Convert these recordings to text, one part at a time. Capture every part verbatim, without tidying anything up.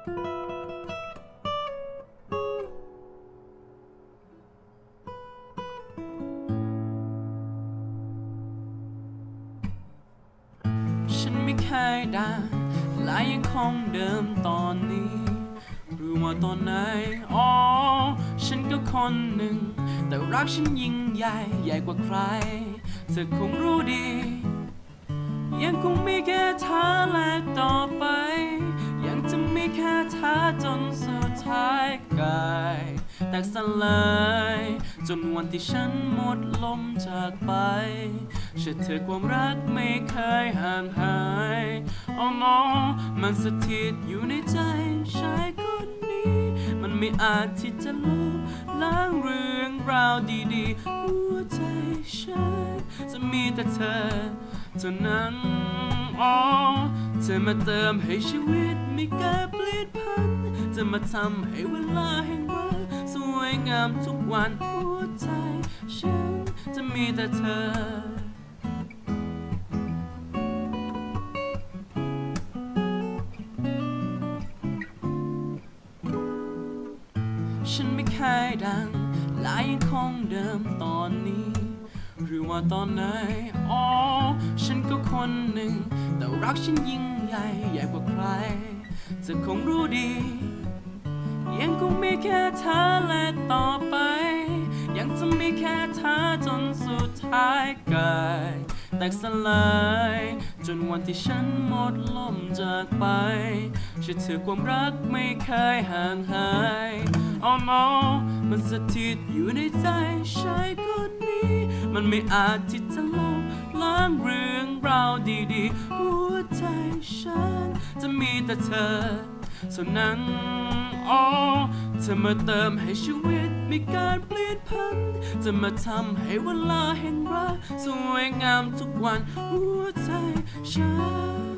ฉันไม่เคยดังและยังคงเดิมตอนนี้หรือว่าตอนไหนอ๋อฉันก็คนหนึ่งแต่รักฉันยิ่งใหญ่ใหญ่กว่าใครเธอคงรู้ดียังคงมีแค่เธอและต่อไปยังจะมีแค่เธอจนสุดท้ายกายแตกสลายจนวันที่ฉันหมดลมจากไปเชื่อเธอความรักไม่เคยห่างหายอ๋อน้องมันสถิตอยู่ในใจชายคนนี้มันไม่อาจที่จะลบล้างเรื่องราวดีๆหัวใจฉันจะมีแต่เธอเท่านั้นอ๋อเธอมาเติมให้ชีวิตมีการเปลี่ยนผันจะมาทำให้เวลาแห่งรักสวยงามทุกวันหัวใจฉันจะมีแต่เธอฉันไม่เคยดังและยังคงเดิมตอนนี้หรือว่าตอนไหนอ๋อฉันก็คนหนึ่งแต่รักฉันยิ่งใหญ่ใหญ่กว่าใครเธอคงรู้ดียังคงมีแค่เธอและต่อไปยังจะมีแค่เธอจนสุดท้ายกายแตกสลายจนวันที่ฉันหมดลมจากไปเชื่อเธอความรักไม่เคยห่างหายอ๋อน้องมันสถิตอยู่ในใจชายคนนี้มันไม่อาจที่จะลบล้างเรื่องราวดีๆหัวใจฉันจะมีแต่เธอเท่านั้นอ๋อเธอมาเติมให้ชีวิตมีการเปลี่ยนผันจะมาทำให้เวลาแห่งรักสวยงามทุกวันหัวใจฉัน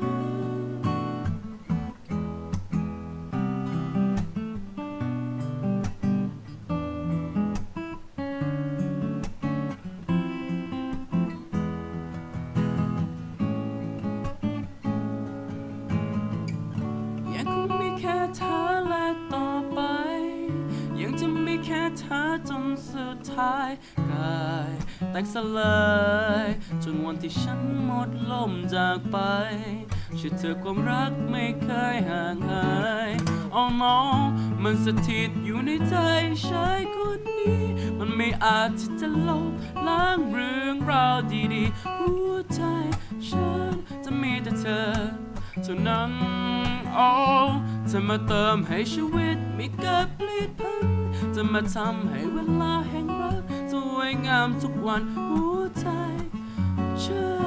ยังคงมีแค่เธอและต่อไปยังจะมีแค่เธอจนสุดท้ายกายแตกสลายจนวันที่ฉันหมดลมจากไปเชื่อเธอความรักไม่เคยห่างหายอ๋อน้องมันสถิตอยู่ในใจชายคนนี้มันไม่อาจที่จะลบล้างเรื่องราวดีๆหัวใจฉันจะมีแต่เธอเท่านั้นอ๋อจะมาเติมให้ชีวิตมีการเปลี่ยนผันจะมาทำให้เวลาแห่งรักสวยงามทุกวันหัวใจฉัน